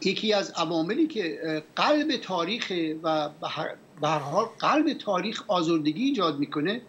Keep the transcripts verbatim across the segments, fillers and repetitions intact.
یکی از عواملی که قلب تاریخ و به هر حال قلب تاریخ آزردگی ایجاد میکنه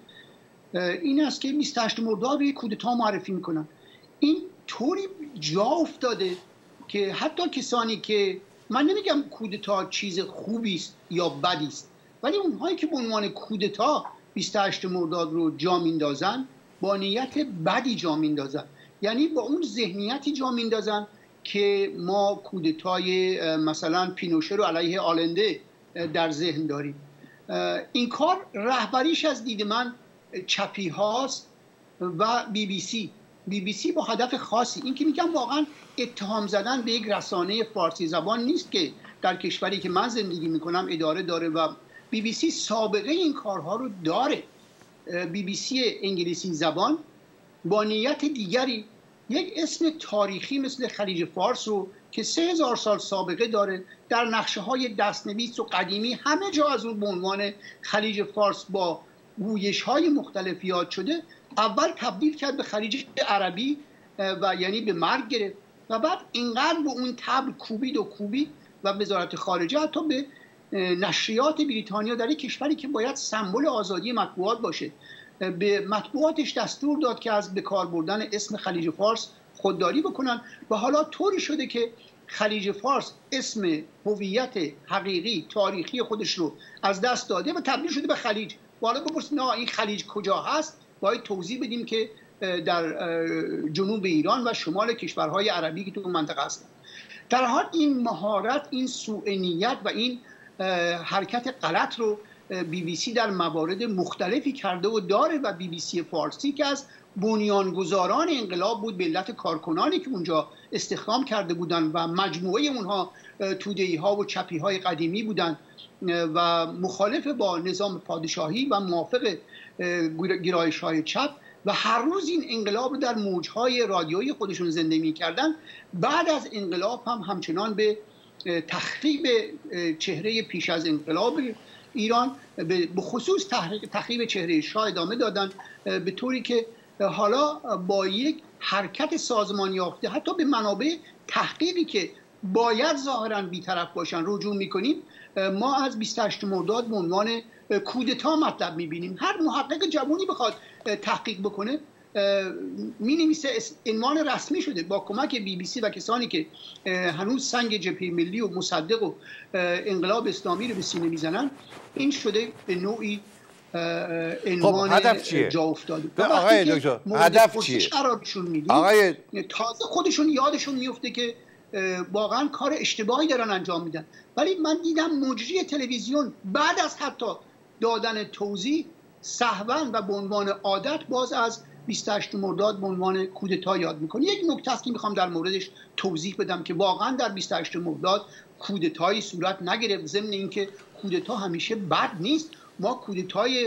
این است که بیست و هشتم مرداد رو یک کودتا معرفی میکنن. این طوری جا افتاده که حتی کسانی که، من نمیگم کودتا چیز خوبی است یا بدی است، ولی اونهایی که به عنوان کودتا بیست و هشتم مرداد رو جا میندازن با نیت بدی جا میندازن، یعنی با اون ذهنیتی جا میندازن که ما کودتای مثلا پینوشه رو علیه آلنده در ذهن داریم. این کار رهبریش از دید من چپی هاست و بی بی سی بی بی سی با هدف خاصی. این که میگم واقعا اتهام زدن به یک رسانه فارسی زبان نیست که در کشوری که من زندگی میکنم اداره داره و بی بی سی سابقه این کارها رو داره. بی بی سی انگلیسی زبان با نیت دیگری یک اسم تاریخی مثل خلیج فارس رو که سه هزار سال سابقه داره در نقشه های دستنویس و قدیمی همه جا از اون به عنوان خلیج فارس با گویش های مختلف یاد شده، اول تبدیل کرد به خلیج عربی و یعنی به مرگ گرفت و بعد اینقدر به اون تبل کوبید و کوبید و وزارت خارجه حتی به نشریات بریتانیا در یک کشوری که باید سمبل آزادی مطبوعات باشه به مطبوعاتش دستور داد که از به کار بردن اسم خلیج فارس خودداری بکنن و حالا طوری شده که خلیج فارس اسم هویت حقیقی تاریخی خودش رو از دست داده و تبدیل شده به خلیج. و حالا بپرسید نه این خلیج کجا هست؟ باید توضیح بدیم که در جنوب ایران و شمال کشورهای عربی که تو اون منطقه هستن. در حال این مهارت، این سوء نیت و این حرکت غلط رو بی بی سی در موارد مختلفی کرده و داره و بی بی سی فارسی که از بنیانگذاران انقلاب بود به علت کارکنانی که اونجا استخدام کرده بودن و مجموعه اونها توده‌ای ها و چپی های قدیمی بودن و مخالف با نظام پادشاهی و موافق گرایش های چپ و هر روز این انقلاب رو در موجهای رادیویی خودشون زنده می‌کردن. بعد از انقلاب هم همچنان به تخریب چهره پیش از انقلاب ایران به خصوص تخریب چهره شاه ادامه دادن، به طوری که حالا با یک حرکت سازمان یافته حتی به منابع تحقیقی که باید ظاهراً بی‌طرف باشن رجوع می‌کنیم. ما از بیست و هشتم مرداد به عنوان کودتا مطلب می‌بینیم. هر محقق جوانی بخواد تحقیق بکنه می‌نویسه عنوان رسمی شده با کمک بی بی سی و کسانی که هنوز سنگ جبهه ملی و مصدق و انقلاب اسلامی رو به سینه میزنن، این شده به نوعی عنوان خب جا افتاده. آقای دکتر هدف چیه؟ قرارشون میدیم آقای تازه خودشون یادشون میفته که واقعا کار اشتباهی دارن انجام میدن. ولی من دیدم مجری تلویزیون بعد از حتی دادن توضیح سهوا و به عنوان عادت باز از بیست و هشتم مرداد به عنوان کودتا یاد میکنه. یک نکته است که میخوام در موردش توضیح بدم که واقعا در بیست و هشتم مرداد کودتایی صورت نگرفت. ضمن اینکه کودتا همیشه بد نیست. ما کودتای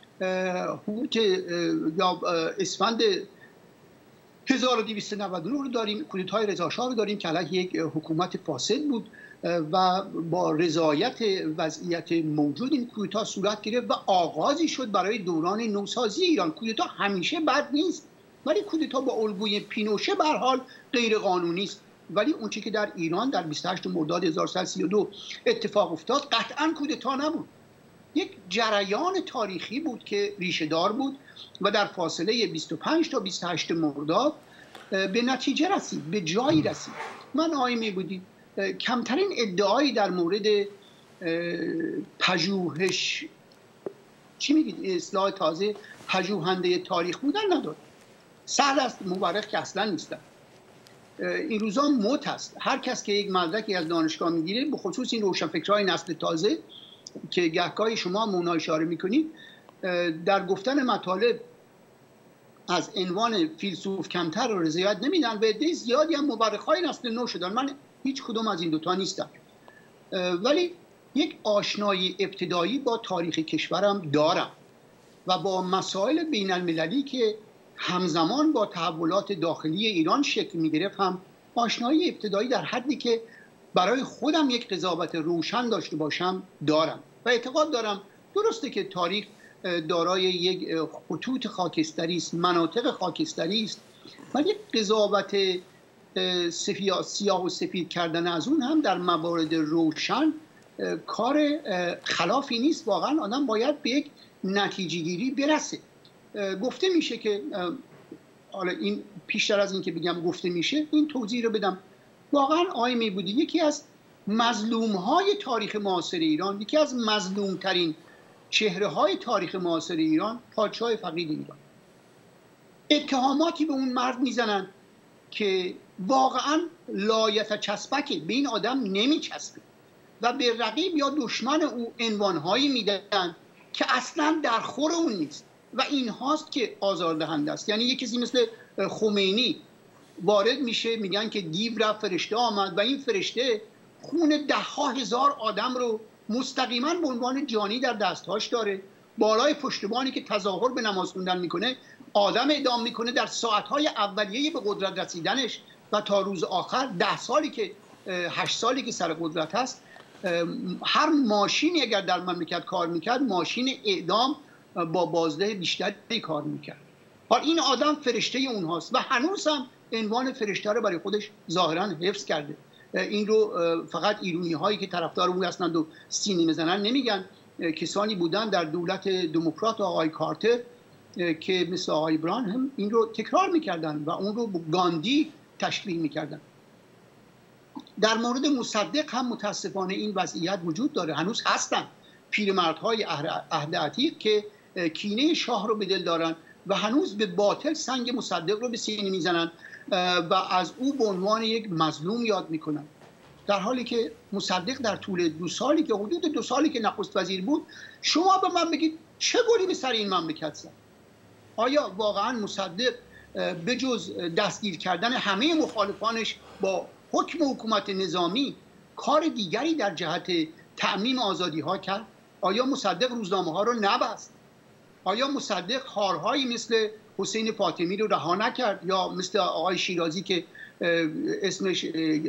هوت یا اسفند هزار و دویست و نود و نه رو داریم، کودتای رضا شاه رو داریم که علیه یک حکومت فاسد بود و با رضایت وضعیت موجود این کودتا صورت گرفت و آغازی شد برای دوران نوسازی ایران. کودتا همیشه بد نیست، ولی کودتا با الگوی پینوشه به هر حال غیر قانونی است. ولی اون چیزی که در ایران در بیست و هشتم مرداد هزار و سیصد و سی و دو اتفاق افتاد قطعاً کودتا نبود، یک جریان تاریخی بود که ریشه دار بود و در فاصله بیست و پنج تا بیست و هشت مرداد به نتیجه رسید، به جایی رسید. من آیمی بودی کمترین ادعایی در مورد پژوهش، چی میگید اصطلاح تازه، پژوهنده تاریخ بودن نداره. سهل است، مورخ که اصلا نیستن. این روزا موت است. هر کس که یک مدرکی از دانشگاه میگیره، به خصوص این روشنفکرهای نسل تازه که گهگاهی شما مونا اشاره میکنید، در گفتن مطالب از عنوان فیلسوف کمتر رو رضایت نمیدن و عده زیادی هم مورخای نسل نو شدن. من هیچ کدوم از این دوتا نیستم، ولی یک آشنایی ابتدایی با تاریخ کشورم دارم و با مسائل بین المللی که همزمان با تحولات داخلی ایران شکل میگرفت هم آشنایی ابتدایی در حدی که برای خودم یک قضاوت روشن داشته باشم دارم و اعتقاد دارم درسته که تاریخ دارای یک خطوط خاکستری است، مناطق خاکستری است، ولی قضاوت سیاه و سفید کردن از اون هم در موارد روشن کار خلافی نیست. واقعا آدم باید به یک نتیجه گیری برسه. گفته میشه که حالا این پیشتر از این که بگم گفته میشه این توضیح رو بدم. واقعا آقای میبودی یکی از مظلوم های تاریخ معاصر ایران، یکی از مظلوم ترین چهره های تاریخ معاصر ایران، پادشاه فقید ایران. اتهاماتی به اون مرد میزنن که واقعا لایت چسبکه، به این آدم نمیچسبه و به رقیب یا دشمن او عنوانهایی میدن که اصلا در خور اون نیست و این هاست که آزاردهنده است. یعنی یک کسی مثل خمینی وارد میشه، میگن که دیو رفت فرشته آمد و این فرشته خون ده ها هزار آدم رو مستقیما به عنوان جانی در دستهاش داره، بالای پشتبانی که تظاهر به نماز خوندن میکنه آدم اعدام میکنه در ساعتهای اولیه به قدرت رسیدنش و تا روز آخر ده سالی که هشت سالی که سر قدرت هست هر ماشینی اگر در مملکت کار میکرد ماشین اعدام با بازده بیشتری کار میکرد. حالا این آدم فرشته اونهاست و هنوز هم عنوان فرشته رو برای خودش ظاهرا حفظ کرده. این رو فقط ایرونی هایی که طرفدار او هستند و سینه میزنن نمیگن. کسانی بودن در دولت دموکرات آقای کارتر که مثل آقای بران هم این رو تکرار میکردن و اون رو گاندی تشبیه میکردن. در مورد مصدق هم متاسفانه این وضعیت وجود داره. هنوز هستن پیرمردهای عهد عتیق که کینه شاه رو به دل دارن و هنوز به باطل سنگ مصدق رو به سینه میزنن و از او به عنوان یک مظلوم یاد میکنن، در حالی که مصدق در طول دو سالی که حدود دو سالی که نخست وزیر بود، شما به من بگید چه گلی به سر این مملکت زد؟ آیا واقعا مصدق به جز دستگیر کردن همه مخالفانش با حکم حکومت نظامی کار دیگری در جهت تعمیم آزادی ها کرد؟ آیا مصدق روزنامه ها رو نبست؟ آیا مصدق خارهایی مثل حسین فاطمی رو رها نکرد یا مثل آقای شیرازی که اسمش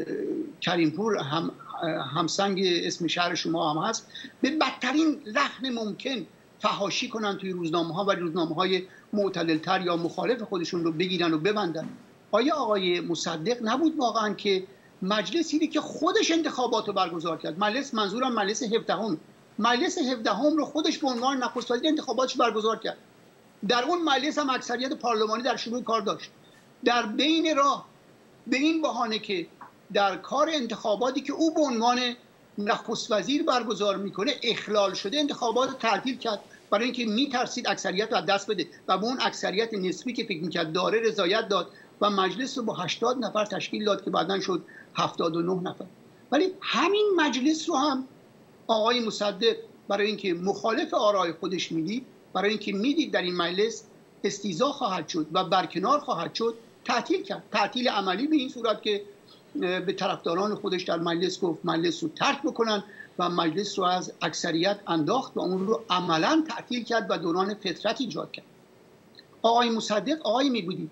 کریمپور هم همسنگ اسم شهر شما هم هست به بدترین لحن ممکن فحاشی کنن توی روزنامه ها و روزنامه های معتدلتر یا مخالف خودشون رو بگیرن و ببندن؟ آیا آقای مصدق نبود واقعا که مجلسی که خودش انتخابات رو برگزار کرد، مجلس منظورم مجلس هفدهم، مجلس هفدهم رو خودش به عنوان نخست وزیر انتخاباتش برگزار کرد، در اون مجلس هم اکثریت پارلمانی در شروع کار داشت، در بین راه به این بهانه که در کار انتخاباتی که او به عنوان نخست وزیر برگزار میکنه اخلال شده انتخابات تعطیل کرد برای اینکه میترسید اکثریت رو از دست بده و به اون اکثریت نسبی که فکر میکرد داره رضایت داد و مجلس رو با هشتاد نفر تشکیل داد که بعداً شد هفتاد و نه نفر. ولی همین مجلس رو هم آقای مصدق برای اینکه مخالف آرای خودش میدید، برای اینکه میدید در این مجلس استیضاح خواهد شد و برکنار خواهد شد، تعطیل کرد. تعطیل عملی به این صورت که به طرفداران خودش در مجلس گفت مجلس رو ترک بکنن و مجلس رو از اکثریت انداخت و اون رو عملاً تعطیل کرد و دوران فترت ایجاد کرد. آقای مصدق آقای میبودی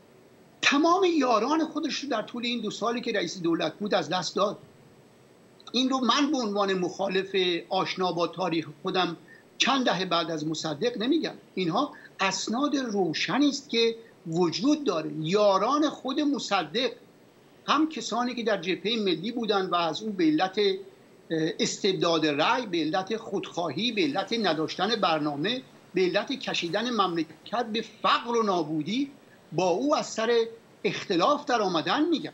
تمام یاران خودش رو در طول این دو سالی که رئیس دولت بود از دست داد. این رو من به عنوان مخالف آشنا با تاریخ خودم چند دهه بعد از مصدق نمیگم، اینها اسناد روشنی است که وجود داره. یاران خود مصدق هم کسانی که در جبهه ملی بودند و از اون به علت استبداد رأی، به علت خودخواهی، به علت نداشتن برنامه، به علت کشیدن مملکت به فقر و نابودی با او از سر اختلاف در آمدن میگم.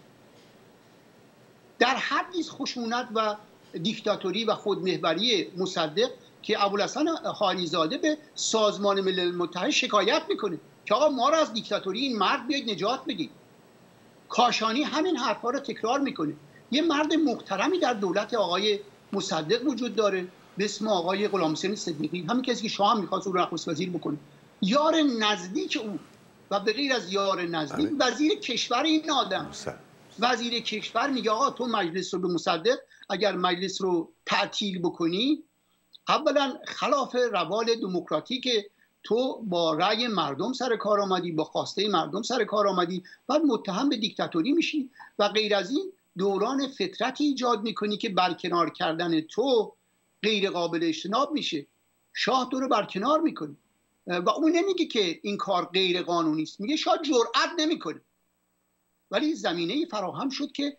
در حدی خشونت و دیکتاتوری و خودمحوری مصدق که ابوالحسن حاریزاده به سازمان ملل متحد شکایت میکنه که آقا ما را از دیکتاتوری این مرد بیاید نجات بدید. کاشانی همین حرفا رو تکرار میکنه. یه مرد محترمی در دولت آقای مصدق وجود داره به اسم آقای غلامحسین صدیقی، همین کسی که شاه هم میخواست او رو نخست وزیر بکنه. یار نزدیک او و به غیر از یار نزدیک وزیر کشور این آدم، وزیر کشور میگه آقا تو مجلس رو به مصدق اگر مجلس رو تعطیل بکنی، اولا خلاف روال دموکراتیک تو با رأی مردم سر کار آمدی، با خواسته مردم سر کار آمدی، بعد متهم به دیکتاتوری میشی و غیر از این دوران فترتی ایجاد میکنی که برکنار کردن تو غیر قابل اجتناب میشه. شاه تو رو برکنار میکنه و اون نمیگه که این کار غیر قانونی است، میگه شاه جرئت نمیکنه. ولی زمینه فراهم شد که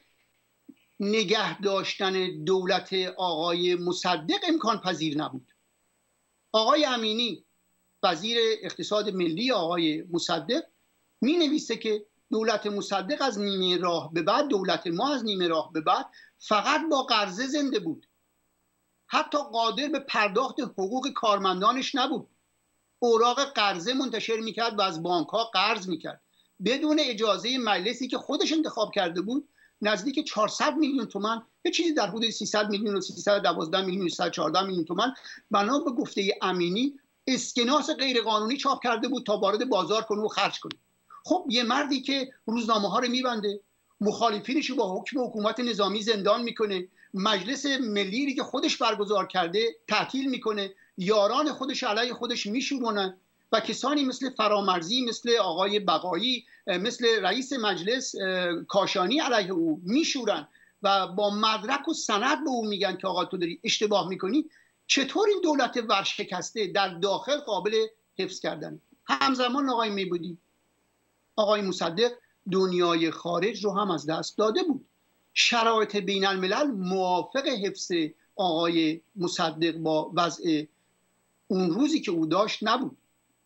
نگه داشتن دولت آقای مصدق امکان پذیر نبود. آقای امینی وزیر اقتصاد ملی آقای مصدق می نویسه که دولت مصدق از نیمه راه به بعد، دولت ما از نیمه راه به بعد فقط با قرضه زنده بود، حتی قادر به پرداخت حقوق کارمندانش نبود. اوراق قرضه منتشر میکرد و از بانک ها قرض میکرد بدون اجازه مجلسی که خودش انتخاب کرده بود. نزدیک چهارصد میلیون تومان، یه چیزی در حدود سیصد میلیون و سیصد و دوازده میلیون و سیصد و چهارده میلیون تومان بنا به گفته امینی اسکناس غیرقانونی چاپ کرده بود تا وارد بازار کنه و خرج کنه. خب یه مردی که روزنامه ها رو میبنده، مخالفینش رو با حکم حکومت نظامی زندان میکنه، مجلس ملی که خودش برگزار کرده تعطیل میکنه، یاران خودش علیه خودش میشورونن و کسانی مثل فرامرزی، مثل آقای بقایی، مثل رئیس مجلس کاشانی علیه او میشورن و با مدرک و سند به او میگن که آقا تو داری اشتباه میکنی. چطور این دولت ورشکسته در داخل قابل حفظ کردن؟ همزمان آقای میبودی آقای مصدق دنیای خارج رو هم از دست داده بود. شرایط بین الملل موافق حفظ آقای مصدق با وضع اون روزی که او داشت نبود.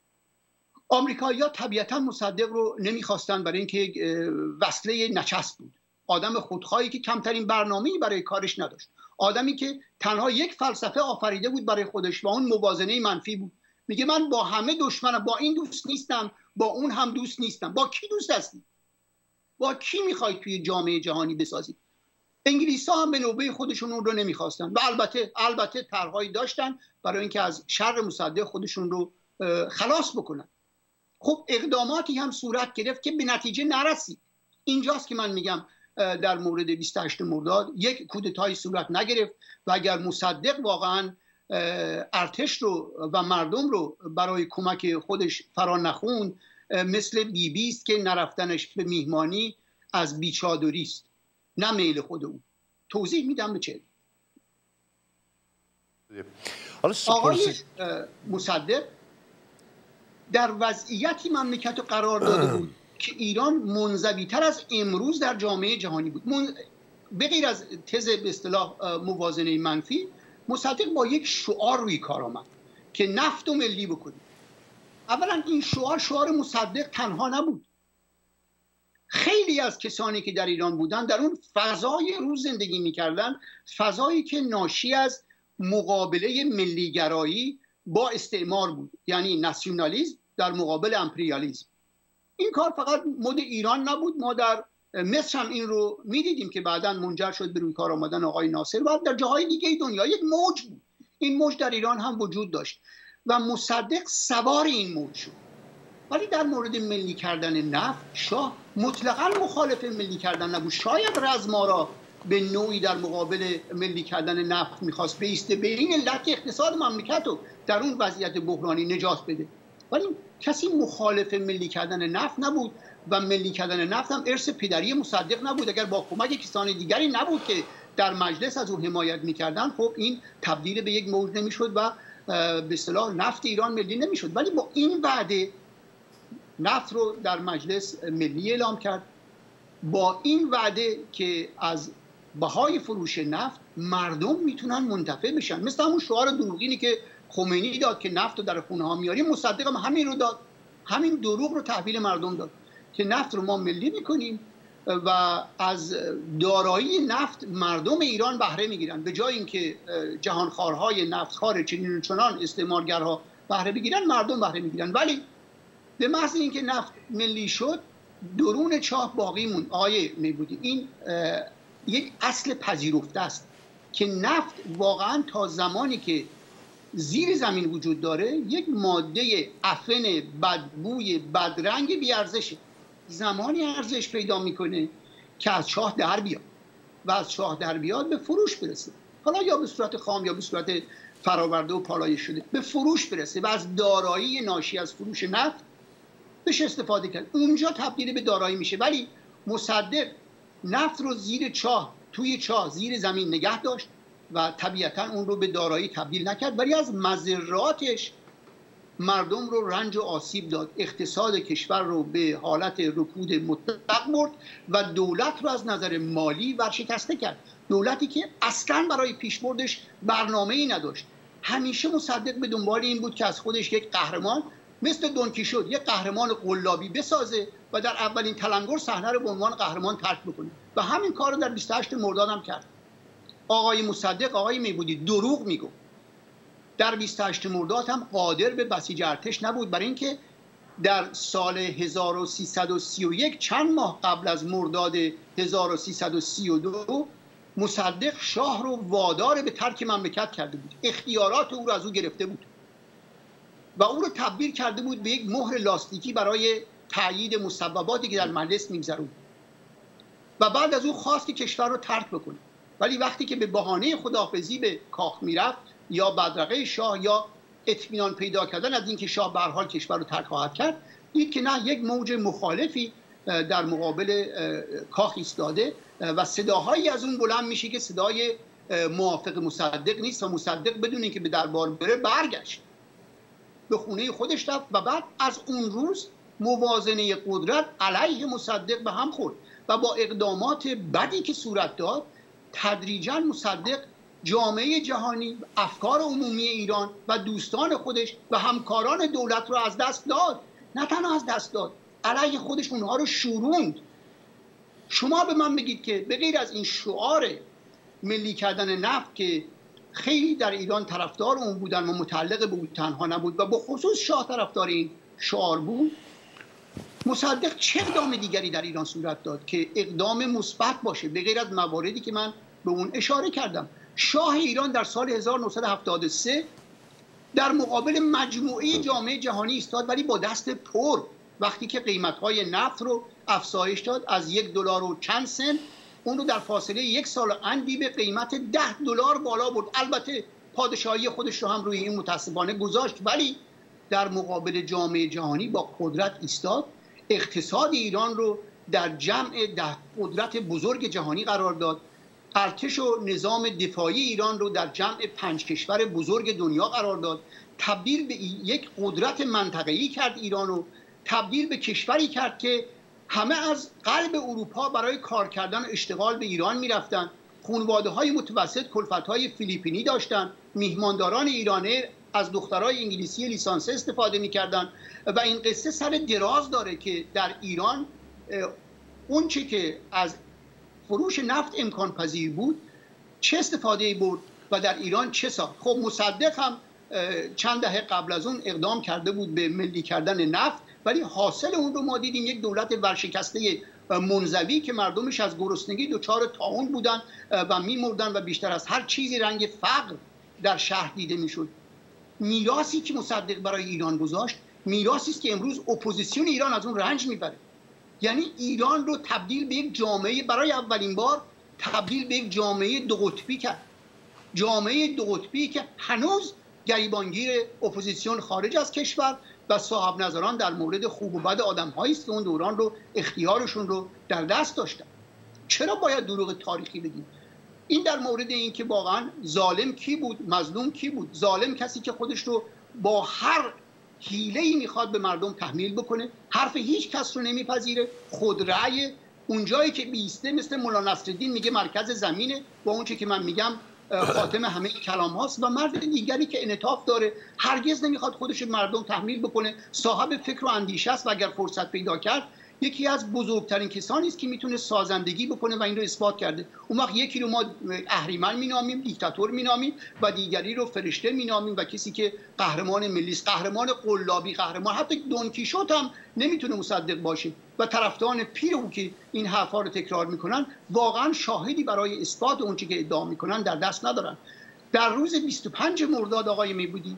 آمریکایی‌ها طبیعتا مصدق رو نمیخواستن برای اینکه وسیله نچسب بود، آدم خودخواهی که کمترین برنامه‌ای برای کارش نداشت، آدمی که تنها یک فلسفه آفریده بود برای خودش و اون موازنه منفی بود. میگه من با همه دشمنم، با این دوست نیستم، با اون هم دوست نیستم. با کی دوست هستی؟ با کی میخواید توی جامعه جهانی بسازید؟ انگلیس‌ها هم به نوبه خودشون اون رو نمیخواستن و البته البته طرحهایی داشتن برای اینکه از شر مصدق خودشون رو خلاص بکنن. خب اقداماتی هم صورت گرفت که به نتیجه نرسید. اینجاست که من میگم در مورد بیست و هشتم مرداد یک کودتای صورت نگرفت و اگر مصدق واقعا ارتش رو و مردم رو برای کمک خودش فرا نخوند، مثل بی بی است که نرفتنش به میهمانی از بیچادری است، نه میل خود او. توضیح میدم به چه. آقای مصدق در وضعیتی مملکت رو قرار داده بود که ایران منزوی‌تر از امروز در جامعه جهانی بود. من... به غیر از تز به اصطلاح موازنه منفی، مصدق با یک شعار روی کار آمد که نفت و ملی بکنید. اولا این شعار شعار مصدق تنها نبود. خیلی از کسانی که در ایران بودن در اون فضای روز زندگی میکردن، فضایی که ناشی از مقابله ملیگرایی با استعمار بود، یعنی ناسیونالیسم در مقابل امپریالیسم. این کار فقط مد ایران نبود، ما در مصر هم این رو میدیدیم که بعداً منجر شد به روی کار آمدن آقای ناصر و در جاهای دیگه دنیا. یک موج بود، این موج در ایران هم وجود داشت و مصدق سوار این موج شد. ولی در مورد ملی کردن نفت شاه مطلقاً مخالف ملی کردن نبود. شاید رزمارا به نوعی در مقابل ملی کردن نفت میخواست بیسته، به این علت که اقتصاد مملکت رو در اون وضعیت بحرانی نجات بده. ولی کسی مخالف ملی کردن نفت نبود و ملی کردن نفت هم ارث پدری مصدق نبود. اگر با کمک کسان دیگری نبود که در مجلس از او حمایت میکردن، خب این تبدیل به یک موج نمیشد و به اصطلاح نفت ایران ملی نمیشد. ولی با این وعده نفت رو در مجلس ملی اعلام کرد، با این وعده که از بهای فروش نفت مردم میتونن منتفع بشن، مثل همون شعار دروغینی که خمینی داد که نفت رو در خونه ها میاریم. مصدق هم همین رو داد، همین دروغ رو تحویل مردم داد که نفت رو ما ملی میکنیم و از دارایی نفت مردم ایران بهره میگیرن، به جای اینکه جهانخوارهای نفتخوار چنین و چنان استعمارگرها بهره بگیرن، مردم بهره میگیرن. ولی به محض اینکه نفت ملی شد، درون چاه باقی موند. آقای میبودی این یک اصل پذیرفته است که نفت واقعا تا زمانی که زیر زمین وجود داره یک ماده عفن بدبوی بدرنگ بیارزشه. زمانی ارزش پیدا میکنه که از چاه در بیاد و از چاه در بیاد به فروش برسه، حالا یا به صورت خام یا به صورت فراورده و پالایش شده به فروش برسه و از دارایی ناشی از فروش نفت بشه استفاده کرد. اونجا تبدیل به دارایی میشه. ولی مصدق نفت رو زیر چاه، توی چاه زیر زمین نگه داشت و طبیعتا اون رو به دارایی تبدیل نکرد، ولی از مضراتش مردم رو رنج و آسیب داد، اقتصاد کشور رو به حالت رکود مطلق برد و دولت رو از نظر مالی ورشکسته کرد. دولتی که اصلا برای پیشبردش برنامه‌ای نداشت. همیشه مصدق به دنبال این بود که از خودش یک قهرمان مثل دون کیشوت، یک قهرمان قلابی بسازه و در اولین تلنگر صحنه رو به عنوان قهرمان ترک بکنه و همین کار رو در بیست و هشت مرداد هم کرد. آقای مصدق، آقای میبودی دروغ میگفت. در بیست و هشت مرداد هم قادر به بسیج ارتش نبود، برای اینکه در سال هزار و سیصد و سی و یک چند ماه قبل از مرداد هزار و سیصد و سی و دو مصدق شاه رو وادار به ترک مملکت کرده بود، اختیارات او رو از او گرفته بود و او رو تبدیل کرده بود به یک مهر لاستیکی برای تأیید مصوباتی که در مجلس میگذرود و بعد از او خواست که کشور رو ترک بکنه. ولی وقتی که به بهانه خداحافظی به کاخ میرفت یا بدرقه شاه یا اطمینان پیدا کردن از اینکه شاه به هر حال کشور رو ترک خواهد کرد، دید که نه، یک موج مخالفی در مقابل کاخ ایستاده و صداهایی از اون بلند میشه که صدای موافق مصدق نیست و مصدق بدون اینکه به دربار بره برگشت به خونه خودش رفت و بعد از اون روز موازنه قدرت علیه مصدق به هم خورد و با اقدامات بدی که صورت داد تدریجاً مصدق جامعه جهانی، افکار عمومی ایران و دوستان خودش و همکاران دولت رو از دست داد. نه تنها از دست داد، علیه خودش اونها رو شوروند. شما به من بگید که به غیر از این شعار ملی کردن نفت که خیلی در ایران طرفدار اون بودن و متعلق به اون تنها نبود و به خصوص شاه طرفدار این شعار بود، مصدق چه اقدام دیگری در ایران صورت داد که اقدام مثبت باشه به غیر از مواردی که من به اون اشاره کردم؟ شاه ایران در سال هزار و نهصد و هفتاد و سه در مقابل مجموعه جامعه جهانی ایستاد، ولی با دست پر. وقتی که قیمت‌های نفت رو افزایش داد از یک دلار و چند سنت، اون رو در فاصله یک سال اندی به قیمت ده دلار بالا برد. البته پادشاهی خودش رو هم روی این متاسفانه گذاشت، ولی در مقابل جامعه جهانی با قدرت ایستاد. اقتصاد ایران رو در جمع ده قدرت بزرگ جهانی قرار داد. ارتش و نظام دفاعی ایران رو در جمع پنج کشور بزرگ دنیا قرار داد. تبدیل به یک قدرت منطقه‌ای کرد ایران رو. تبدیل به کشوری کرد که همه از قلب اروپا برای کار کردن و اشتغال به ایران میرفتن. خانواده‌های متوسط کلفت‌های فیلیپینی داشتن. میهمانداران ایرانی از دخترای انگلیسی لیسانس استفاده میکردن و این قصه سر دراز داره که در ایران اون چی که از فروش نفت امکان پذیر بود چه استفاده برد و در ایران چه ساخت. خب مصدق هم چند دهه قبل از اون اقدام کرده بود به ملی کردن نفت، ولی حاصل اون رو ما دیدیم، یک دولت ورشکسته منزوی که مردمش از گرسنگی دچار طاعون بودن و میمردن و بیشتر از هر چیزی رنگ فقر در شهر دیده میشد. میراثی که مصدق برای ایران گذاشت میراثی است که امروز اپوزیسیون ایران از اون رنج میبره. یعنی ایران رو تبدیل به یک جامعه، برای اولین بار تبدیل به یک جامعه دو قطبی کرد. جامعه دو قطبی که هنوز گریبانگیر اپوزیسیون خارج از کشور و صاحب نظران در مورد خوب و بد آدم‌هایی است که اون دوران رو اختیارشون رو در دست داشتن. چرا باید دروغ تاریخی بگیم؟ این در مورد این که واقعا ظالم کی بود، مظلوم کی بود. ظالم کسی که خودش رو با هر حیله‌ای میخواد به مردم تحمیل بکنه، حرف هیچ کس رو نمیپذیره، خود رأی، اونجایی که بیسته مثل مولانا نصرالدین میگه مرکز زمینه با اون چی که من میگم خاتم همه کلام هاست، و مرد دیگری که انعطاف داره، هرگز نمیخواد خودش مردم تحمیل بکنه، صاحب فکر و اندیشه است و اگر فرصت پیدا کرد یکی از بزرگترین کسانی است که میتونه سازندگی بکنه و این رو اثبات کرده. اون وقت یکی رو ما اهریمن مینامیم، دیکتاتور مینامیم و دیگری رو فرشته مینامیم و کسی که قهرمان ملی است، قهرمان قلابی، قهرمان. حتی دون کیشوت هم نمیتونه مصدق باشه و طرفداران پیر او که این حرفا رو تکرار میکنن واقعا شاهدی برای اثبات اون چیزی که ادعا میکنن در دست ندارن. در روز بیست و پنج مرداد آقای میبودی،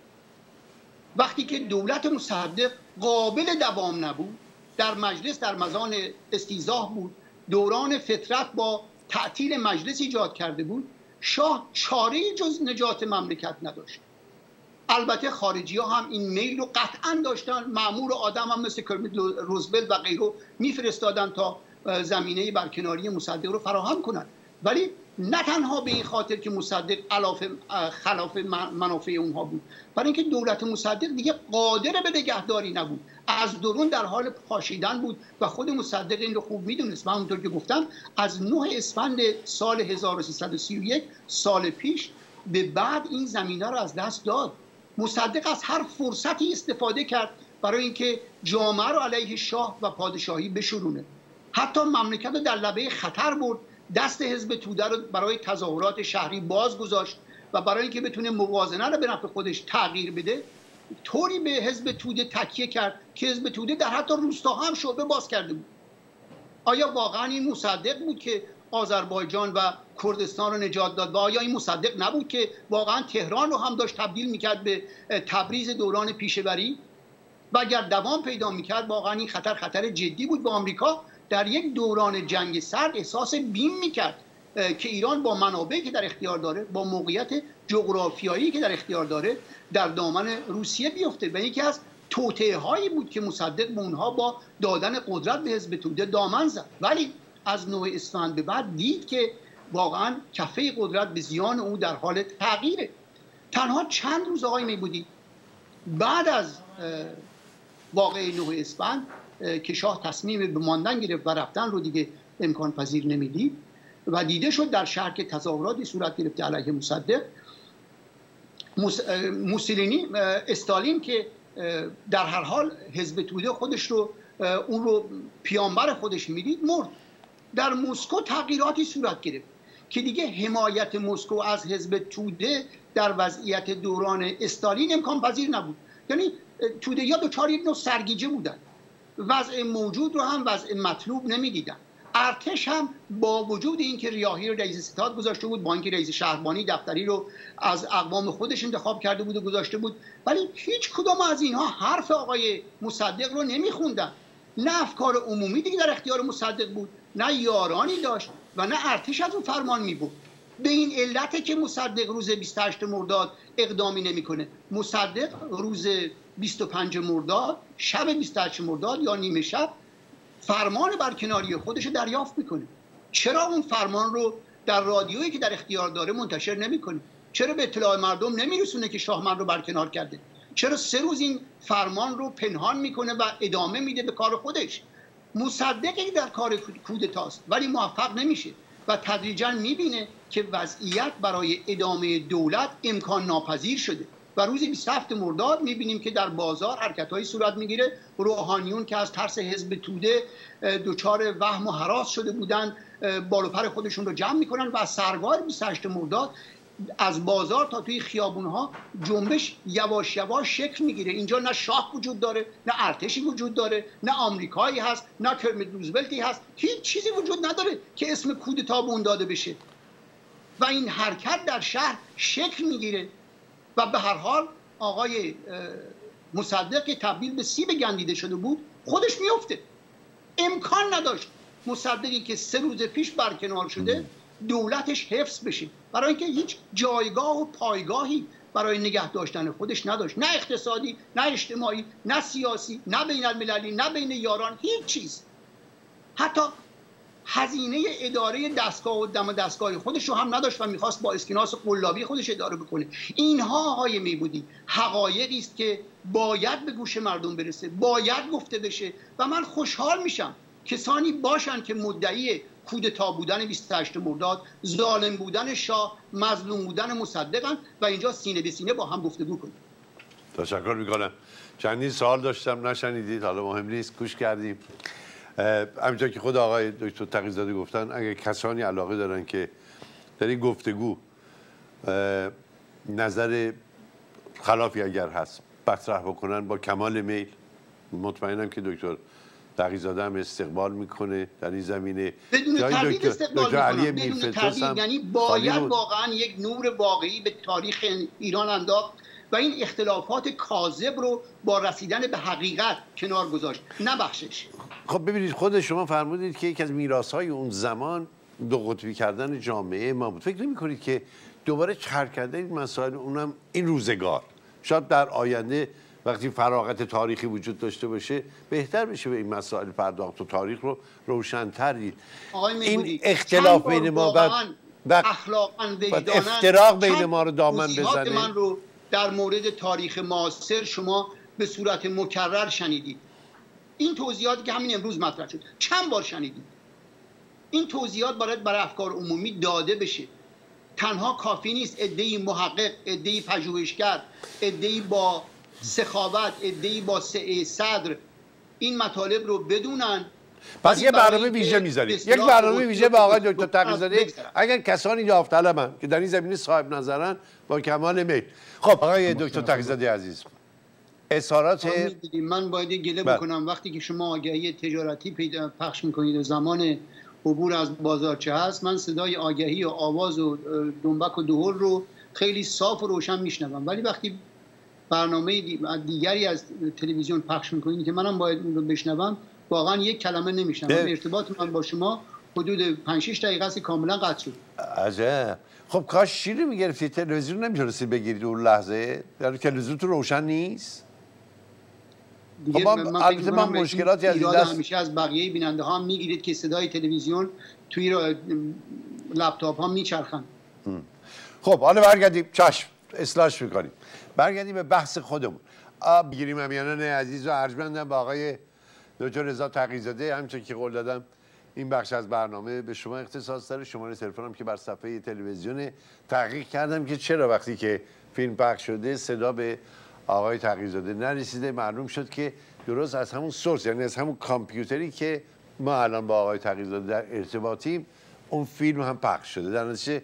وقتی که دولت مصدق قابل دوام نبود، در مجلس در مزان استیضاح بود، دوران فترت با تعطیل مجلس ایجاد کرده بود، شاه چاره‌ای جز نجات مملکت نداشت. البته خارجی ها هم این میل رو قطعا داشتن، مأمور آدم هم مثل کرمیت روزولت و غیره میفرستادن تا زمینه برکناری مصدق رو فراهم کنن، ولی نه تنها به این خاطر که مصدق خلاف منافع اونها بود، برای اینکه دولت مصدق دیگه قادر به نگهداری نبود، از درون در حال پاشیدن بود و خود مصدق این رو خوب میدونست. و همونطور که گفتم از نه اسفند سال هزار و سیصد و سی و یک سال پیش به بعد این زمینه رو از دست داد. مصدق از هر فرصتی استفاده کرد برای اینکه جامعه رو علیه شاه و پادشاهی بشورونه. حتی مملکت رو در لبه خطر برد، دست حزب توده رو برای تظاهرات شهری باز گذاشت و برای اینکه بتونه موازنه رو به نفع خودش تغییر بده طوری به حزب توده تکیه کرد که حزب توده در حتی روستاها هم شعبه باز کرده بود. آیا واقعا این مصدق بود که آذربایجان و کردستان رو نجات داد؟ و آیا این مصدق نبود که واقعا تهران رو هم داشت تبدیل میکرد به تبریز دوران پیشوری؟ و اگر دوام پیدا میکرد واقعا این خطر خطر جدی بود. با آمریکا در یک دوران جنگ سرد احساس بیم میکرد که ایران با منابعی که در اختیار داره، با موقعیت جغرافیایی که در اختیار داره، در دامن روسیه بیفته. و یکی از توطئه هایی بود که مصدق به اونها با دادن قدرت به حزب توده دامن زد. ولی از نه اسفند به بعد دید که واقعا کفه قدرت به زیان او در حال تغییره. تنها چند روز آقای میبودی بعد از واقعه نه اسفند که شاه تصمیم به ماندن گرفت و رفتن رو دیگه امکان پذیر نمیدید و دیده شد در شهر که تظاهراتی صورت گرفته علیه مصدق، موسولینی استالین که در هر حال حزب توده خودش رو اون رو پیامبر خودش میدید مرد. در مسکو تغییراتی صورت گرفت که دیگه حمایت مسکو از حزب توده در وضعیت دوران استالین امکان پذیر نبود. یعنی توده یا دچار یک نوع سرگیجه بودن، وضع موجود رو هم وضع مطلوب نمیدیدن. ارتش هم با وجود اینکه ریاحی رو رئیس ستاد گذاشته بود، با اینکه رئیس شهربانی دفتری رو از اقوام خودش انتخاب کرده بود و گذاشته بود، ولی هیچ کدام از اینها حرف آقای مصدق رو نمیخوندن. نه افکار عمومی دیگه در اختیار مصدق بود، نه یارانی داشت و نه ارتش از اون فرمان میبرد. به این علته که مصدق روز بیست و هشتم مرداد اقدامی نمیکنه. مصدق روز بیست و پنجم مرداد، شب بیست و هشتم مرداد یا نیمه شب، فرمان برکناری خودش رو دریافت میکنه. چرا اون فرمان رو در رادیویی که در اختیار داره منتشر نمیکنه؟ چرا به اطلاع مردم نمیرسونه که شاه من رو برکنار کرده؟ چرا سه روز این فرمان رو پنهان میکنه و ادامه میده به کار خودش؟ مصدقی در کار کودتاست ولی موفق نمیشه و تدریجا میبینه که وضعیت برای ادامه دولت امکان ناپذیر شده و روز بیست و هفتم مرداد میبینیم که در بازار حرکت‌هایی صورت میگیره. روحانیون که از ترس حزب توده دچار وهم و هراس شده بودن بال و پر خودشون رو جمع میکنن و از سرگار بیست و هشتم مرداد از بازار تا توی خیابونها جنبش یواش یواش شکل میگیره. اینجا نه شاه وجود داره، نه ارتشی وجود داره، نه آمریکایی هست، نه کرمید روزولتی هست، هیچ چیزی وجود نداره که اسم کودتا به اون داده بشه و این حرکت در شهر شکل میگیره و به هر حال آقای مصدق که تبدیل به سیب گندیده شده بود خودش میفته. امکان نداشت مصدقی که سه روز پیش برکنار شده دولتش حفظ بشه، برای اینکه هیچ جایگاه و پایگاهی برای نگه داشتن خودش نداشت، نه اقتصادی، نه اجتماعی، نه سیاسی، نه بین المللی، نه بین یاران، هیچ چیز. حتی هزینه اداره دستگاه و دم دستگاه خودش رو هم نداشت و میخواست با اسکناس قلابی خودش اداره بکنه. اینها آقای میبودی حقایقی است که باید به گوش مردم برسه، باید گفته بشه و من خوشحال میشم کسانی باشن که مدعی کودتا بودن بیست و هشتم مرداد، ظالم بودن شاه، مظلوم بودن مصدقن و اینجا سینه به سینه با هم گفتگو کنیم. تشکر میکنم. چندین سوال داشتم نشنیدید، حالا مهم نیست، گوش کردیم. همینطور که خود آقای دکتر تقی‌زاده گفتن، اگه کسانی علاقه دارن که در این گفتگو نظر خلافی اگر هست مطرح بکنن با کمال میل، مطمئنم که دکتر تقی‌زاده هم استقبال میکنه در این زمینه. بدون تردید استقبال میکنم، بدون تردید. یعنی باید واقعا یک نور واقعی به تاریخ ایران انداخت و این اختلافات کاذب رو با رسیدن به حقیقت کنار گذاشت، نه بخشش. خب ببینید، خود شما فرمودید که یکی از میراث‌های اون زمان دو قطبی کردن جامعه ما بود. فکر نمی‌کنید که دوباره چرخ کردن این مسائل، اونم این روزگار، شاید در آینده وقتی فراغت تاریخی وجود داشته باشه بهتر بشه به این مسائل پرداخت و تاریخ رو روشن‌تر دید. این اختلاف بین ما و اخلاقا وجدانا افتراق بین ما رو دامن بزنه. من رو در مورد تاریخ معاصر شما به صورت مکرر شنیدید. این توضیحاتی که همین امروز مطرح شد چند بار شنیدید. این توضیحات باید برای افکار عمومی داده بشه. تنها کافی نیست عده‌ای محقق، عده‌ای پژوهشگر، عده‌ای با سخاوت، عده‌ای با سعه صدر این مطالب رو بدونن. پس یه برنامه ویژه میذارید، یک برنامه ویژه با آقای دکتر تقی‌زاده اگر کسانی داوطلبن که در این زمینه صاحب نظرن با کمال میل. خب آقای دکتر تقی‌زاده عزیز، اظهارات من باید گله بکنم وقتی که شما آگهی تجارتی پیدا پخش میکنید و زمان عبور از بازارچه هست، من صدای آگهی و آواز و دنبک و دهل رو خیلی صاف و روشن میشنوم، ولی وقتی برنامه دیگری از تلویزیون پخش میکنید که منم باید اون رو بشنوم واقعا یک کلمه نمیشنوم. ارتباط من با شما حدود پنج شش دقیقه است کاملا قطع شد. عجب. خب کاش شیری میگرفتید، تلویزیون نمیتونستید بگیرید اون لحظه؟ در تلویزیون تو روشن نیست. دیگه خب من البته من مشکلاتی از این دست همیشه از بقیه بیننده ها هم میگیرید که صدای تلویزیون توی لپتاپ ها میچرخن. خب حالا برگردیم، چشم اصلاحش میکنیم، برگردیم به بحث خودمون. آب بگیریم امیانان عزیز و ارجمندم با آقای دکتر رضا تقی‌زاده. همچون که قول دادم این بخش از برنامه به شما اختصاص داره. شماره تلفنم که بر صفحه تلویزیون تحقیق کردم که چرا وقتی که فیلم پخش شده صدا به آقای تقی‌زاده نرسیده، معلوم شد که درست از همون سورس، یعنی از همون کامپیوتری که ما الان با آقای تقی‌زاده در ارتباطیم اون فیلم هم پخش شده. در نتیجه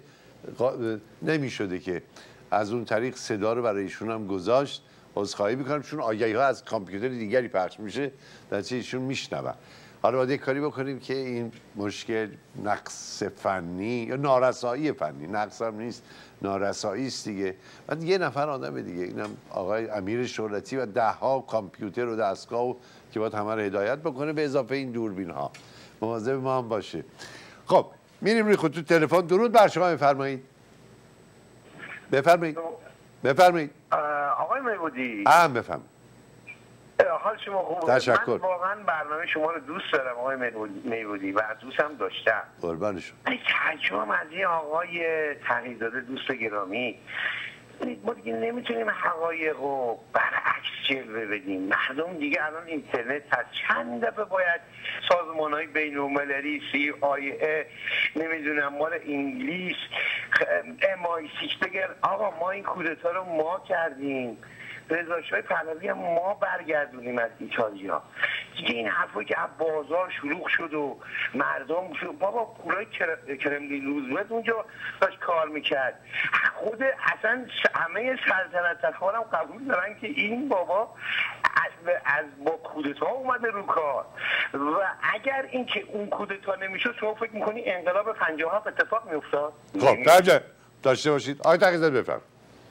نمی شده که از اون طریق صدا رو برای ایشون هم گذاشت. عذرخواهی میکنم چون آگهی ها از کامپیوتر دیگری پخش میشه، در نتیجه ایشون میشنون. حالا باید یک کاری بکنیم که این مشکل نقص فنی یا نارسایی فنی، نقص هم نیست، نارسایی است دیگه. بعد یه نفر آدم دیگه، اینم آقای امیر شهرتی و ده ها کامپیوتر و دستگاه و که باید همه رو هدایت بکنه به اضافه این دوربین ها. مواظب ما هم باشه. خب میریم روی خطوط تلفن. درود بر شما، بفرمایید. بفرمایید. بفرمایید. آقای میبودی. ام بفرمایید. حال شما خوبه؟ تشکر. من واقعا برنامه شما رو دوست دارم آقای میبودی و دوست هم داشتم. قربان شما. ترجمه از این آقای تقی‌زاده دوست گرامی، ما دیگه نمیتونیم حقایق رو برعکس جلوه بدیم. مردم دیگه الان اینترنت هست، چند دفعه باید سازمان های بین المللی، سی آی ای، نمیدونم مال انگلیس، ام آی سیکس بگر آقا ما این کودتا رو ما کردیم، رضاشاه پهلوی هم ما برگردونیم از ایتالیا. دیگه این حرفایی که از بازار شلوغ شد و مردم شد، بابا پولای کرملین روزولت اونجا داشت کار میکرد. خود اصلا همه سلطنت ها هم قبول دارن که این بابا از, از با کودتا اومده رو کار و اگر این که اون کودتا نمیشد شما فکر میکنی انقلاب پنجاه و هفت اتفاق میافتاد؟ خب درجه داشته باشید. آقای تقی‌زاده بفرمایید.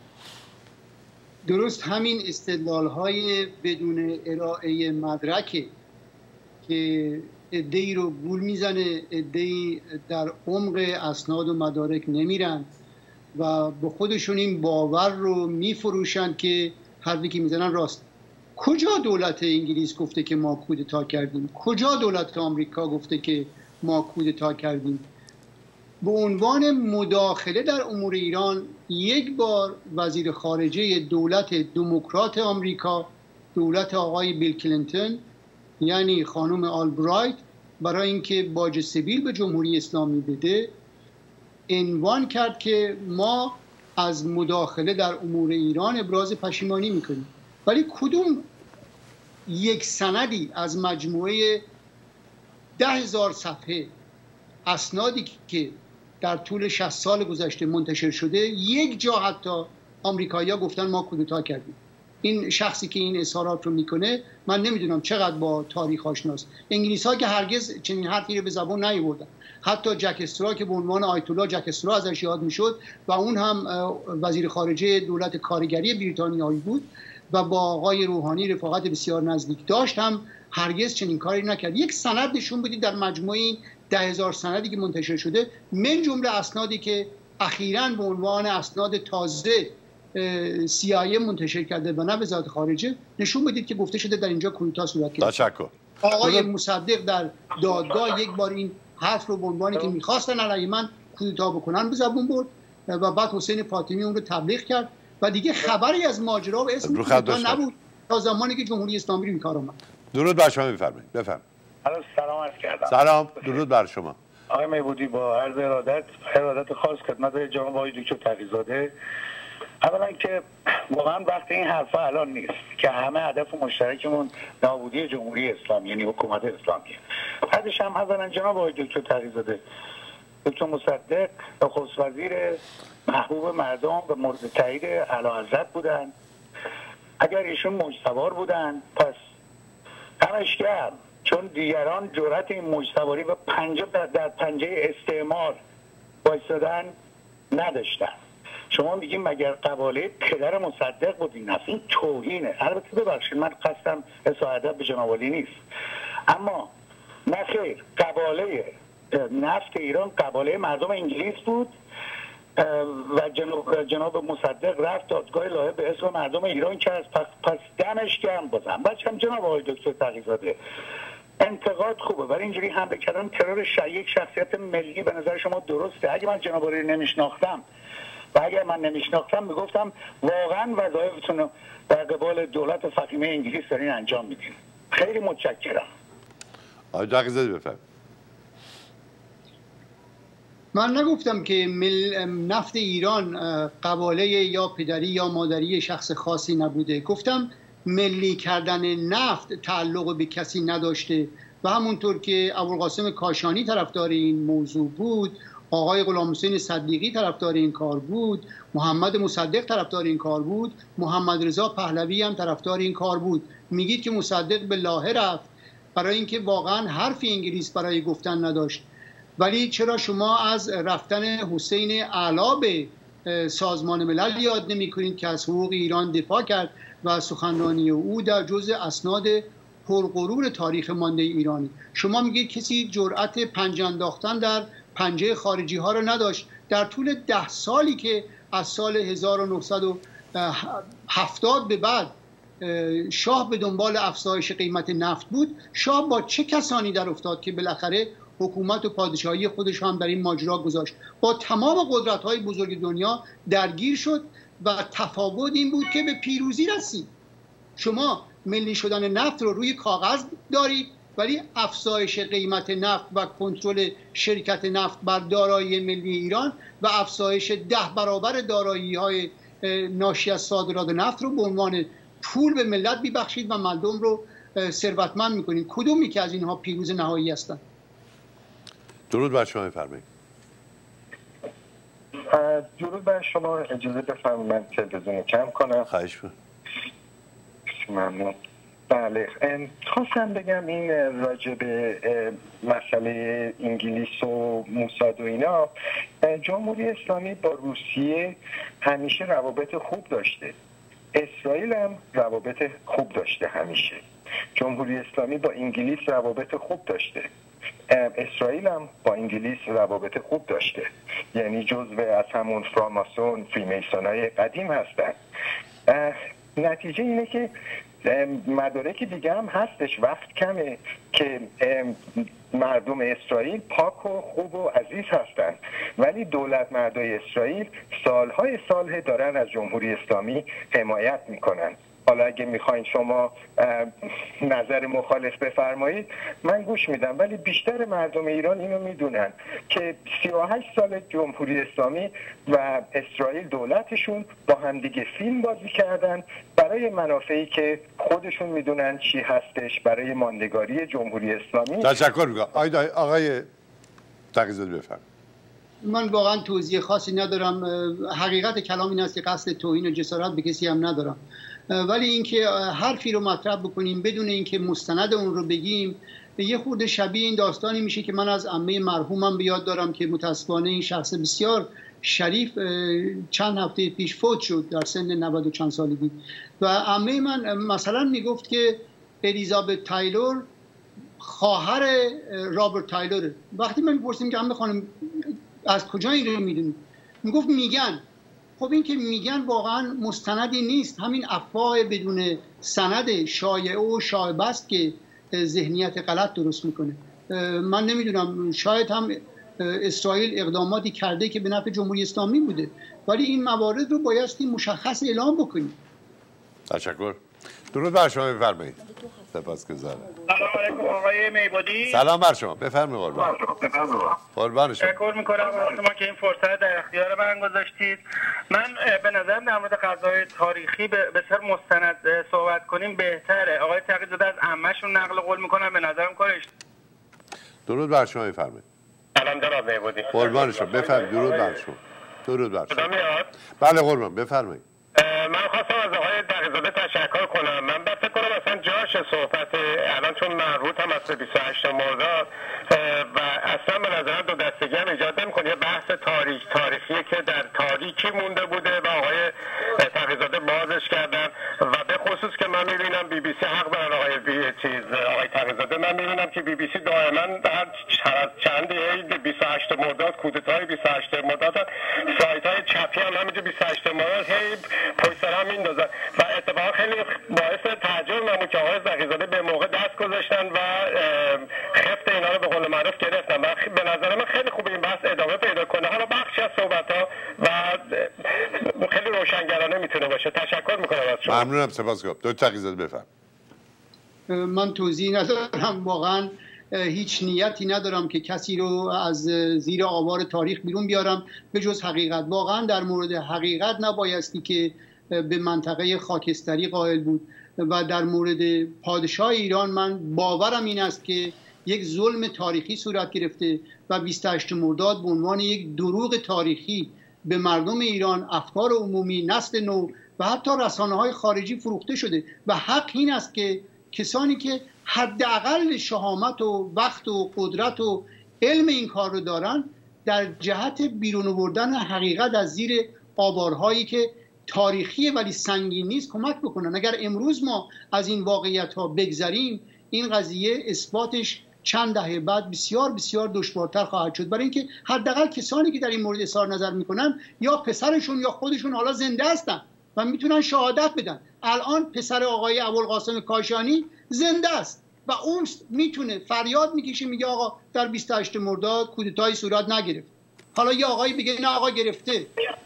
درست همین استدلال‌های بدون ارائه مدرک که عده‌ای رو گول میزنه، عده‌ای در عمق اسناد و مدارک نمیرن و به خودشون این باور رو میفروشن که حرفی که میزنن راست. کجا دولت انگلیس گفته که ما کودتا کردیم؟ کجا دولت آمریکا گفته که ما کودتا کردیم؟ به عنوان مداخله در امور ایران یک بار وزیر خارجه دولت دموکرات آمریکا، دولت آقای بیل کلینتون یعنی خانم آلبرایت، برای اینکه باج سیبیل به جمهوری اسلامی بده عنوان کرد که ما از مداخله در امور ایران ابراز پشیمانی میکنیم. ولی کدوم یک سندی از مجموعه ده هزار صفحه اسنادی که در طول شصت سال گذشته منتشر شده یک جا حتی آمریکایی‌ها گفتن ما کودتا کردیم؟ این شخصی که این اظهارات رو میکنه من نمیدونم چقدر با تاریخ آشناست. انگلیس‌ها که هرگز چنین حرفی رو به زبان نیاوردن. حتی جک استرا که به عنوان آیت الله جک استرا ازش یاد میشد و اون هم وزیر خارجه دولت کارگری بریتانیایی بود و با آقای روحانی رفاقت بسیار نزدیک داشت، هم هرگز چنین کاری نکرد. یک سند نشون بدید در مجموعه این ده هزار سندی که منتشر شده، من جمله اسنادی که اخیراً به عنوان اسناد تازه سی آی ای منتشر کرده و نه وزارت خارجه، نشون بدید که گفته شده در اینجا کودتا صورت گرفته. تشکر. آقای مصدق در دادگاه یک بار این حرف رو به عنوانی که می‌خواستن علیه من کودتا بکنن به زبون برد و بعد حسین فاطمی اون رو تبلیغ کرد و دیگه خبری از ماجرا و اسم کودتا نبود تا زمانی که جمهوری اسلامی رو این کار اومد. درود بر شما، بفرمایید. بفرمایید. سلام عرض کردم. سلام، درود بر شما. آقای میبودی با عرض ارادت ارادت خاص خدمت جناب آقای دکتر تقی‌زاده. اولا که واقعا وقت این حرفا الان نیست که همه هدف مشترکمون نابودی جمهوری اسلامی یعنی حکومت اسلامی. بعدش هم اولا جناب آقای دکتر تقی‌زاده، دکتر مصدق نخست وزیر محبوب مردم و مورد تایید اعلیحضرت بودن. اگر ایشون مجتبار بودن پس همش کرد، چون دیگران جرأت این مجتباری و پنجه در پنجه استعمار وایسادن نداشتن. شما میگیم مگر قباله پدر مصدق بود این نفت؟ این توهینه. البته ببخشید من قصدم اظهار ادب به جناب عالی نیست، اما نه خیر، قباله نفت ایران قباله مردم انگلیس بود و جناب, جناب مصدق رفت دادگاه لاهه به اسم مردم ایران که از پس, پس دمش گرم بازم. بچه هم جناب آقای دکتر تقی‌زاده انتقاد خوبه ولی اینجوری حمله کردن ترور یک شخصیت ملی به نظر شما درسته؟ اگه من جناب عالی نمیشناختم و اگر من نمیشناختم میگفتم واقعا وظایفتون رو در قبال دولت فخیمه انگلیس دارین انجام میدین. خیلی متشکرم. آقای تقی‌زاده بفرمایید. من نگفتم که مل... نفت ایران قباله یا پدری یا مادری شخص خاصی نبوده. گفتم ملی کردن نفت تعلق به کسی نداشته و همونطور که ابوالقاسم کاشانی طرفدار این موضوع بود، آقای غلام حسین صدیقی طرفدار این کار بود، محمد مصدق طرفدار این کار بود، محمد رضا پهلوی هم طرفدار این کار بود. میگید که مصدق به لاهه رفت برای اینکه واقعا حرفی انگلیس برای گفتن نداشت، ولی چرا شما از رفتن حسین اعلی به سازمان ملل یاد نمی کنید که از حقوق ایران دفاع کرد و سخنرانی او در جزء اسناد پرغرور تاریخ مانده ایرانی؟ شما میگید کسی جرأت پنجه انداختن در پنجه خارجی ها رو نداشت. در طول ده سالی که از سال هزار و نهصد و هفتاد به بعد شاه به دنبال افزایش قیمت نفت بود، شاه با چه کسانی در افتاد که بالاخره حکومت و پادشاهی خودش هم در این ماجرا گذاشت؟ با تمام قدرت‌های بزرگ دنیا درگیر شد و تفاوت این بود که به پیروزی رسید. شما ملی شدن نفت رو روی کاغذ دارید ولی افزایش قیمت نفت و کنترل شرکت نفت بر دارایی ملی ایران و افزایش ده برابر دارایی‌های ناشی از صادرات نفت رو به عنوان پول به ملت میبخشید و مردم رو ثروتمند میکنید. کدومی که از اینها پیروز نهایی هستند؟ درود بر شما، بفرمایید. درود بر شما. اجازه بفرمایید من تلویزیون کم کنم. خواهش می‌کنم. ممنون. بله، خواستم بگم این راجع به مسئله انگلیس و موساد و اینا، جمهوری اسلامی با روسیه همیشه روابط خوب داشته، اسرائیل هم روابط خوب داشته همیشه. جمهوری اسلامی با انگلیس روابط خوب داشته، اسرائیل هم با انگلیس روابط خوب داشته، یعنی جزو از همون فراماسون فریمیسونای قدیم هستن. نتیجه اینه که مدارک دیگه هم هستش، وقت کمه که مردم اسرائیل پاک و خوب و عزیز هستن، ولی دولت مردای اسرائیل سالهای ساله دارن از جمهوری اسلامی حمایت میکنن. حالا اگه میخواین شما نظر مخالف بفرمایید من گوش میدم، ولی بیشتر مردم ایران اینو میدونن که سی و هشت سال جمهوری اسلامی و اسرائیل دولتشون با همدیگه فیلم بازی کردن برای منافعی که خودشون میدونن چی هستش، برای ماندگاری جمهوری اسلامی. تشکر میکنم. آقای آقای تقی‌زاده بفرمایید. من واقعا توضیح خاصی ندارم. حقیقت کلام این است که قصد توهین و جسارت به کسی هم ندارم، ولی اینکه حرفی رو مطرح بکنیم بدون اینکه مستند اون رو بگیم یه خورده شبیه این داستانی میشه که من از عمه مرحومم به یاد دارم که متاسفانه این شخص بسیار شریف چند هفته پیش فوت شد در سن نود و چند سالگی و عمه من مثلا میگفت که الیزابت تایلور خواهر رابرت تایلور. وقتی من میپرسیم که عمه خانم از کجا این رو میدونید، میگفت میگن. خب این که میگن واقعا مستندی نیست، همین افواه بدون سند شایعه و شایبه است که ذهنیت غلط درست میکنه. من نمیدونم، شاید هم اسرائیل اقداماتی کرده که به نفع جمهوری اسلامی بوده، ولی این موارد رو بایستی مشخص اعلام بکنیم. تشکر. درود بر شما، بفرمایید. سپاسگزارم. سلام علیکم آقای میبودی. سلام بر شما، بفرمایید قربان. قربان شما. تشکر میکنم از شما که این فرصت در اختیار من گذاشتید. من به نظرم در مورد قضايا تاریخی به سر مستند صحبت کنیم بهتره. آقای تقی‌زاده از عمه‌شون نقل قول میکنن، به نظرم کارش. درود بر شما، بفرمایید. سلام جناب میبودی. قربان شما، بفرمایید. درود بر شما. درود بر شما. بله قربان، بفرمایید. من خواستم از آقای تقی‌زاده تشکر کنم. من بس کنم اصلا جاش صحبت الان چون مربوط هم از بیست و هشتم مرداد و اصلا به نظرم دو دستگی هم ایجاد نمی‌کنه. یه بحث تاریخ تاریخی که در تاریکی مونده بوده و آقای تقی‌زاده بازش کردن و به خصوص که من می‌بینم بی بی سی حق دارن آقای بی چیز آقای تقی‌زاده. من می‌بینم که بی بی سی دائما هر چند عید بیست و هشتم مرداد کودتای بیست و هشتم مرداد سایت‌های چپی هم همینجوری بیست و هشتم مرداد هی پشت سر هم میندازن و اتفاقا خیلی باعث تعجب من بود که آقای تقی‌زاده به موقع دست گذاشتن و خفت اینا رو به قول معروف گرفتن و به نظر من خیلی خوبه این بحث ادامه پیدا کنه. حالا بخشی از صحبت‌ها و خیلی روشنگرانه میتونه باشه. تشکر میکنم از شما. ممنونم، سپاسگزارم. دکتر تقی‌زاده بفرمایید. من توضیح ندارم، واقعا هیچ نیتی ندارم که کسی رو از زیر آوار تاریخ بیرون بیارم به جز حقیقت. واقعا در مورد حقیقت نبایستی که به منطقه خاکستری قائل بود و در مورد پادشاه ایران من باورم این است که یک ظلم تاریخی صورت گرفته و بیست و هشتم مرداد به عنوان یک دروغ تاریخی به مردم ایران، افکار عمومی، نسل نو و حتی رسانه‌های خارجی فروخته شده و حق این است که کسانی که حداقل شهامت و وقت و قدرت و علم این کار رو دارن در جهت بیرون آوردن حقیقت از زیر آوارهایی که تاریخی ولی سنگین نیست کمک بکنن. اگر امروز ما از این واقعیت ها بگذریم این قضیه اثباتش چند دهه بعد بسیار بسیار دشوارتر خواهد شد، برای اینکه حداقل کسانی که در این مورد اظهار نظر میکنن یا پسرشون یا خودشون حالا زنده هستن و میتونن شهادت بدن. الان پسر آقای ابوالقاسم کاشانی زنده است و اون میتونه فریاد میکشه میگه آقا در بیست و هشتم مرداد کودتایی صورت نگرفت. حالا یه آقایی بگه نه آقا گرفته.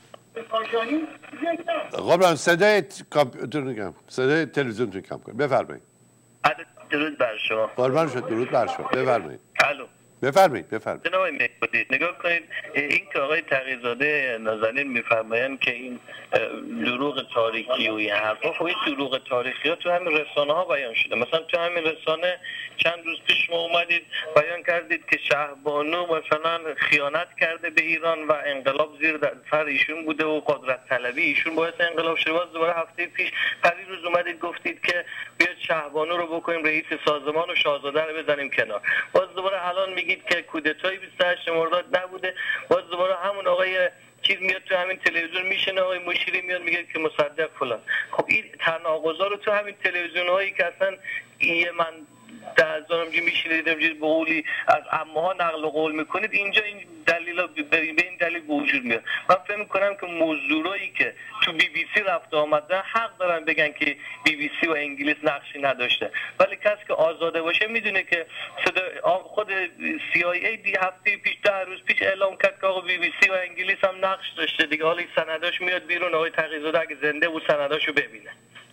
قربان صدای کامپیوتر صدای تلویزیونتون کم کنید. بفرمایید. درود بر شما. قربان شد. درود بر شما. بفرمایید. الو. بفرمایید بفرمایید. جناب میگید نگاه کنید این که آقای تقی‌زاده نازنین میفرمایند که این دروغ تاریخی و این حرفا، خب این دروغ تاریخی ها تو همین رسانه ها بیان شده. مثلا تو همین رسانه چند روز پیش شما اومدید بیان کردید که شهبانو مثلا خیانت کرده به ایران و انقلاب زیر سر ایشون بوده و قدرت طلبی ایشون باعث انقلاب شده. باز دوباره هفته پیش پری روز اومدید گفتید که بیاید شهبانو رو بکنیم رئیس سازمان و شاهزاده رو بزنیم کنار. باز دوباره الان میگید که کودتای بیست و هشتم مرداد نبوده. باز دوباره همون آقای چیز میاد تو همین تلویزیون میشنه، آقای مشیری میاد میگه که مصدق فلان. خب این تناقضا رو تو همین تلویزیون هایی که اصلا یه من در زارمجی میشینید به قولی از عمه‌ها نقل قول میکنید، اینجا این دلیلا به این دلیل به وجود میاد. من فکر میکنم که موضوعایی که تو بی بی سی رفت آمده حق دارن بگن که بی بی سی و انگلیس نقشی نداشته، ولی کسی که آزاده باشه میدونه که خود سی آی ای دی هفته پیش ده روز پیش اعلام کرد که آقا بی بی سی و انگلیس هم نقش داشته دیگه. حالا این سنداش میاد بیرون، آقای تقی‌زاده اگه زنده بود سنداشو ببینه.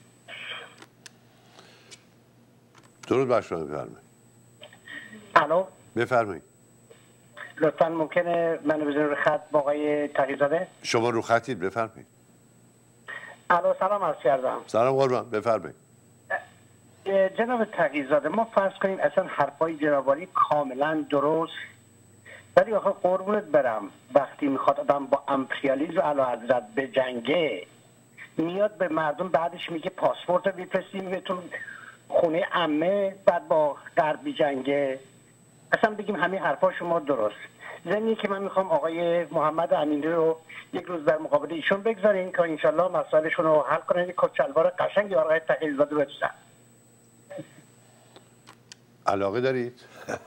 درود بر شما. بفرمایید. الو بفرمایید. لطفا ممکنه منو بذارید رو خط با آقای تقی‌زاده؟ شما رو خطید، بفرمایید. الو سلام عرض کردم. سلام قربان، بفرمایید. جناب تقی‌زاده ما فرض کنیم اصلا حرفای جنابعالی کاملا درست، ولی آخه قربونت برم وقتی میخواد آدم با امپریالیسم اعلیحضرت به جنگه میاد به مردم بعدش میگه پاسپورت رو بفرستیم بهتون خونه عمه، بعد با غرب جنگه. اصلا بگیم همین حرفا شما درست. ضمنی که من میخوام آقای محمد امینی رو یک روز در مقابل ایشون بگذارین که انشالله مسائلشون رو حل کنن، یک کچلوار قشنگ یا آقای تقی‌زاده بچن. علاقه دارید؟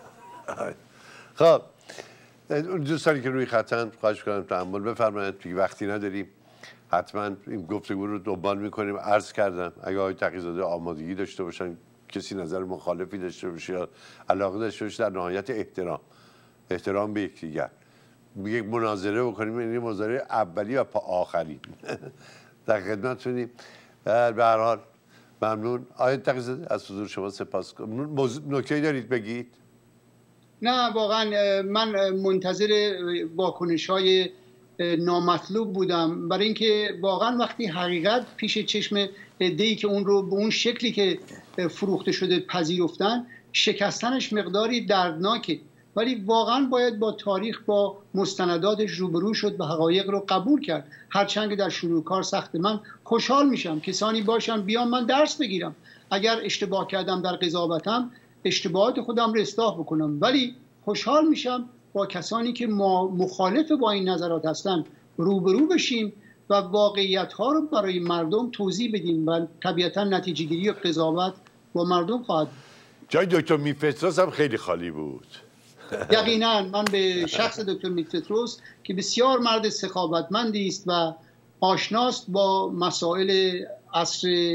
خب دوستانی که روی خطن خواهش کنم تحمل بفرمایید، دیگه وقتی نداریم. حتما این گفتگو رو دنبال میکنیم. عرض کردم اگه آقای تقی‌زاده آمادگی داشته باشن، کسی نظر مخالفی داشته باشه یا علاقه داشته باشه، در نهایت احترام احترام به یکدیگر یک مناظره بکنیم، این مناظره اولی و آخری. در خدمتتونیم. به هر حال ممنون. آقای تقی‌زاده از حضور شما سپاسگزارم. نکته‌ای دارید بگید؟ نه واقعا من منتظر واکنش‌های نامطلوب بودم، برای اینکه واقعا وقتی حقیقت پیش چشم عده‌ای که اون رو به اون شکلی که فروخته شده پذیرفتن، شکستنش مقداری دردناکه، ولی واقعا باید با تاریخ، با مستنداتش روبرو شد و حقایق رو قبول کرد. هرچند که در شروع کار سخته. من خوشحال میشم کسانی باشن بیان من درس بگیرم، اگر اشتباه کردم در قضاوتم اشتباهات خودم رو اصلاح بکنم، ولی خوشحال میشم با کسانی که ما مخالف با این نظرات هستن روبرو بشیم و واقعیت ها رو برای مردم توضیح بدیم و طبیعتا نتیجه گیری و قضاوت با مردم خواهد. جای دکتر میرفتروس هم خیلی خالی بود. یقینا من به شخص دکتر میرفتروس که بسیار مرد سخاوتمندی است و آشناست با مسائل عصر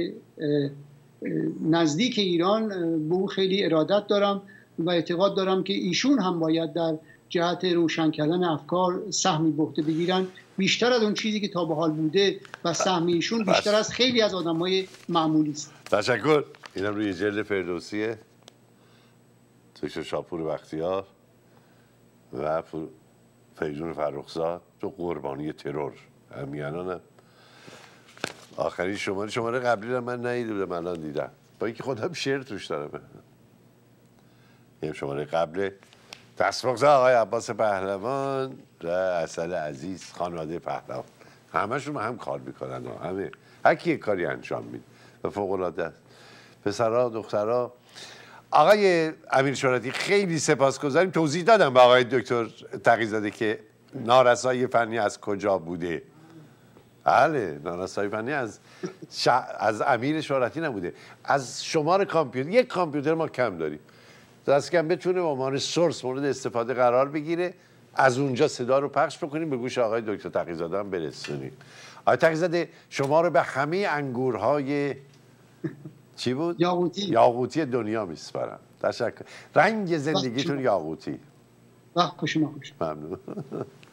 نزدیک ایران، به او خیلی ارادت دارم و اعتقاد دارم که ایشون هم باید در جهت روشن کردن افکار سهمی به عهده بگیرن، بیشتر از اون چیزی که تا به حال بوده و سهم ایشون بیشتر از خیلی از آدمای معمولی است. تشکر. اینم روی جلد فردوسیه، دکتر شاپور بختیار و فریدون فرخزاد، تو قربانی ترور همیانانم. آخرین شماره شماره قبلی رو من ندیده بودم، الان دیدم، با اینکه خودم شعر توش دارم. این شماره قبل دستمزد آقای عباس پهلوان و اصل عزیز خانواده پهلوان، همشون هم کار میکنن، همه هر کی کاری انجام میده و فوق العاده است. پسرها دخترها. آقای امیر شراطی خیلی سپاسگزاریم. توضیح دادم به آقای دکتر تقی‌زاده که نارسایی فنی از کجا بوده. بله، نارسایی فنی از ش... از امیر شراطی نبوده، از شمار کامپیوتر. یک کامپیوتر ما کم داریم، دست کم بتونه به عنوان سورس مورد استفاده قرار بگیره، از اونجا صدا رو پخش بکنیم، به گوش آقای دکتر تقی‌زاده هم برسونیم. آقای تقی‌زاده شما رو به همه انگورهای چی بود؟ یاقوتی یاقوتی دنیا میسپارم. تشکر. رنگ زندگیتون یاقوتی. وقت خوش ما خوش. ممنون.